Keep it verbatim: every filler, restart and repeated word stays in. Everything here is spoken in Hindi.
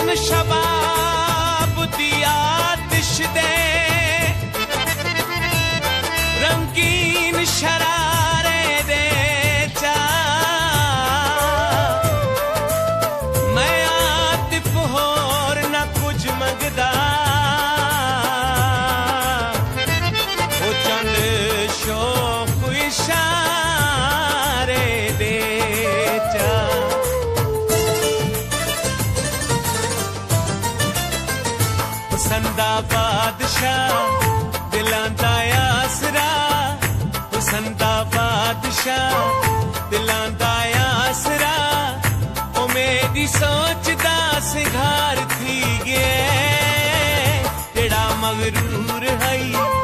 हुस्न शबाब दी आतिश दे रंगीन शरारे दे चा मैं आतिफ होर न कुछ मंगदा ओ चंद शौक इशारे दे चा हुस्न दा बादशाह दिलां दा आसरा हुस्न दा बादशाह दिलां दा आसरा ओ मेरी सोच दा सिंगार थी गए जेड़ा मगरूर है